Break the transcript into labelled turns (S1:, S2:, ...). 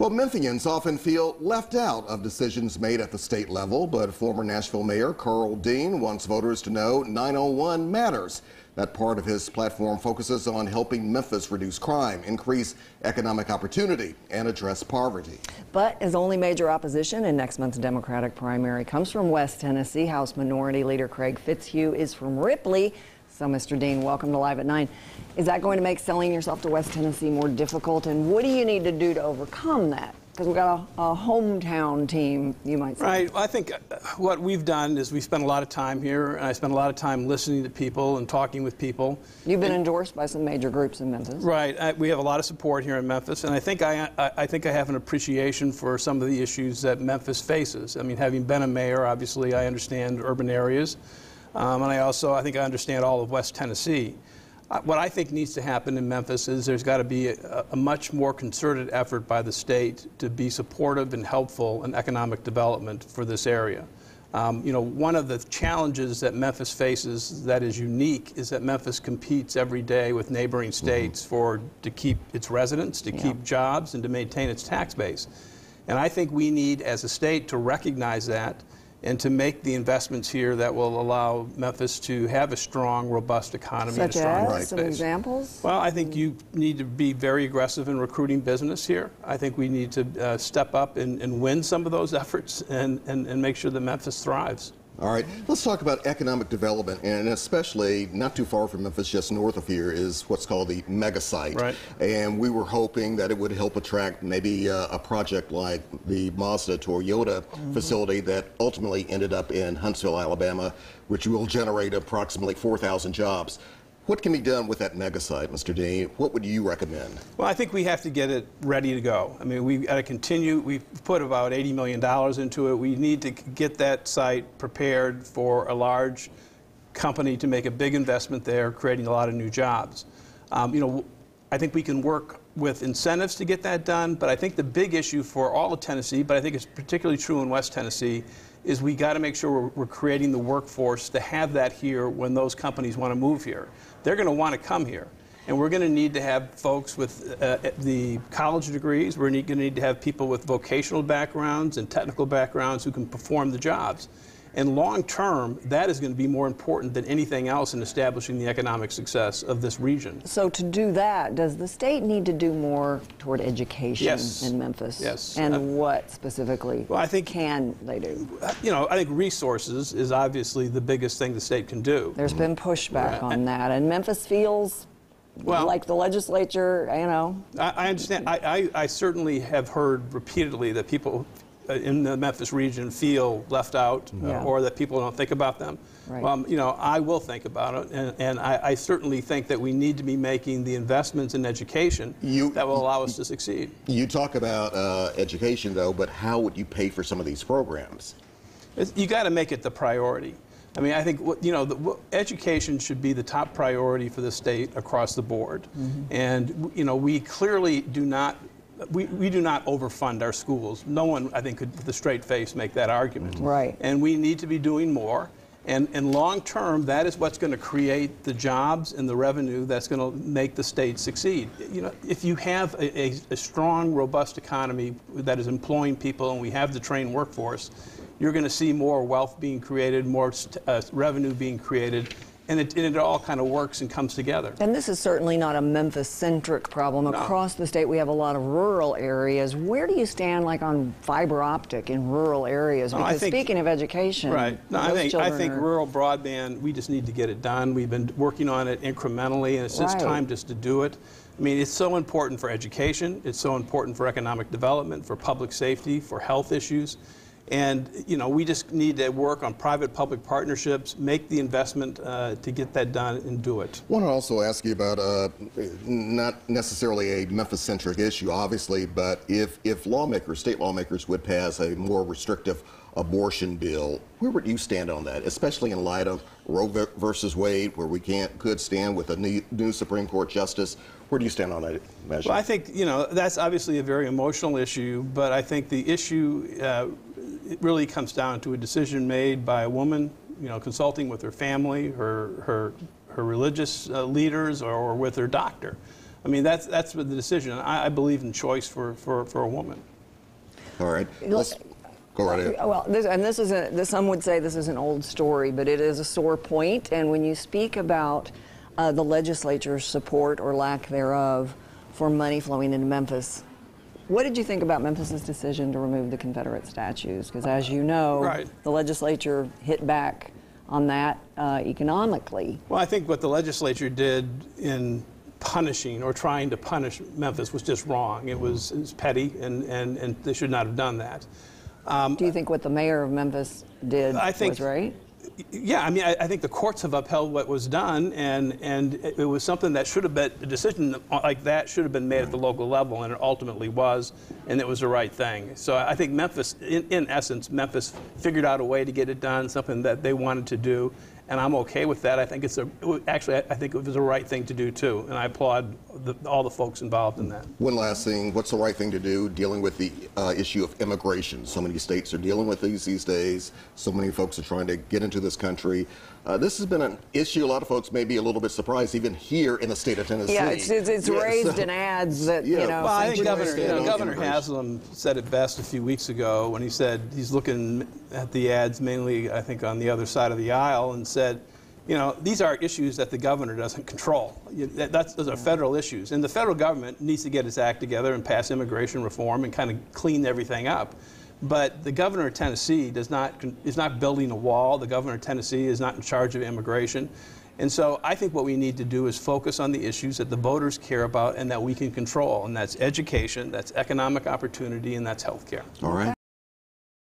S1: Well, Memphians often feel left out of decisions made at the state level, but former Nashville Mayor Karl Dean wants voters to know 911 matters. That part of his platform focuses on helping Memphis reduce crime, increase economic opportunity, and address poverty.
S2: But his only major opposition in next month's Democratic primary comes from West Tennessee. House Minority Leader Craig Fitzhugh is from Ripley. So, Mr. Dean, welcome to Live at 9. Is that going to make selling yourself to West Tennessee more difficult? And what do you need to do to overcome that? Because we've got a hometown team, you might say.
S3: Right. Well, I think what we've done is we spent a lot of time here, and I spent a lot of time listening to people and talking with people.
S2: You've been endorsed by some major groups in Memphis.
S3: Right. We have a lot of support here in Memphis, and I think I have an appreciation for some of the issues that Memphis faces. I mean, having been a mayor, obviously, I understand urban areas, and I think I understand all of West Tennessee. What I think needs to happen in Memphis is there's got to be a much more concerted effort by the state to be supportive and helpful in economic development for this area. You know, one of the challenges that Memphis faces that is unique is that Memphis competes every day with neighboring states to keep its residents, to keep jobs, and to maintain its tax base. And I think we need, as a state, to recognize that and to make the investments here that will allow Memphis to have a strong, robust economy and a strong
S2: Such as some examples?
S3: Well, I think you need to be very aggressive in recruiting business here. I think we need to step up and win some of those efforts and make sure that Memphis thrives.
S1: All right, let's talk about economic development, and especially not too far from Memphis, just north of here, is what's called the mega site.
S3: Right.
S1: And we were hoping that it would help attract maybe a project like the Mazda Toyota facility that ultimately ended up in Huntsville, Alabama, which will generate approximately 4,000 jobs. What can be done with that mega site, Mr. Dean? What would you recommend? Well,
S3: I think we have to get it ready to go. I mean, we've got to continue. We've put about $80 million into it. We need to get that site prepared for a large company to make a big investment there, creating a lot of new jobs. You know, I think we can work with incentives to get that done, but I think the big issue for all of Tennessee, but I think it's particularly true in West Tennessee, is we got to make sure we're creating the workforce to have that here when those companies want to move here. They're going to want to come here. And we're going to need to have folks with the college degrees. We're going to need to have people with vocational backgrounds and technical backgrounds who can perform the jobs. And long term, that is going to be more important than anything else in establishing the economic success of this region.
S2: So to do that, does the state need to do more toward education in Memphis?
S3: Yes.
S2: And what specifically can they do?
S3: You know, I think resources is obviously the biggest thing the state can do.
S2: There's been pushback on that, and Memphis feels like the legislature, you know.
S3: I understand. I certainly have heard repeatedly that people in the Memphis region feel left out or that people don't think about them.
S2: Right.
S3: Well, you know, I will think about it, and I certainly think that we need to be making the investments in education that will allow us to succeed.
S1: You talk about education, though, but how would you pay for some of these programs?
S3: You got to make it the priority. I mean, I think, you know, education should be the top priority for the state across the board. And, you know, we clearly do not we do not overfund our schools. No one, I think, could with a straight face make that argument.
S2: Right.
S3: And we need to be doing more. And long term, that is what's going to create the jobs and the revenue that's going to make the state succeed. You know, if you have a strong, robust economy that is employing people and we have the trained workforce, you're going to see more wealth being created, more revenue being created. And it all kind of works and comes together.
S2: And this is certainly not a Memphis-centric problem. Across the state, we have a lot of rural areas. Where do you stand, like, on fiber optic in rural areas? Because speaking of education,
S3: I think rural broadband, we just need to get it done. We've been working on it incrementally, and it's just time just to do it. I mean, it's so important for education. It's so important for economic development, for public safety, for health issues. And, you know, we just need to work on private-public partnerships, make the investment to get that done and do it.
S1: I want to also ask you about not necessarily a Memphis-centric issue, obviously, but if lawmakers, state lawmakers, would pass a more restrictive abortion bill, where would you stand on that, especially in light of Roe versus Wade, where we could stand with a new Supreme Court justice? Where do you stand on that measure?
S3: Well, I think, you know, that's obviously a very emotional issue, but I think the issue it really comes down to a decision made by a woman, you know, consulting with her family, her religious leaders, or with her doctor. I mean, that's the decision. I believe in choice for a woman.
S1: All right. Let's go right ahead.
S2: Well, some would say this is an old story, but it is a sore point. And when you speak about the legislature's support or lack thereof for money flowing into Memphis, what did you think about Memphis's decision to remove the Confederate statues? Because as you know,
S3: Right.
S2: the legislature hit back on that economically.
S3: Well, I think what the legislature did in punishing or trying to punish Memphis was just wrong. It was petty, and they should not have done that.
S2: Do you think what the mayor of Memphis did was right?
S3: Yeah, I mean, I think the courts have upheld what was done, and it was something that should have been, a decision like that should have been made at the local level, and it ultimately was, and it was the right thing. So I think Memphis, in essence, Memphis figured out a way to get it done, something that they wanted to do, and I'm okay with that. I think I think it was the right thing to do too, and I applaud all the folks involved in that.
S1: One last thing, what's the right thing to do dealing with the issue of immigration? So many states are dealing with these days. So many folks are trying to get into this country. This has been an issue. A lot of folks may be a little bit surprised, even here in the state of Tennessee.
S2: Yeah, it's raised in ads that,
S1: Yeah.
S2: you know.
S3: Well, I think
S1: Governor
S3: Governor Haslam said it best a few weeks ago when he said he's looking at the ads mainly, I think, on the other side of the aisle, and said, you know, these are issues that the governor doesn't control. Those are federal issues. And the federal government needs to get its act together and pass immigration reform and kind of clean everything up. But the governor of Tennessee is not building a wall. The governor of Tennessee is not in charge of immigration. And so I think what we need to do is focus on the issues that the voters care about and that we can control. And that's education, that's economic opportunity, and that's health care.
S1: All right.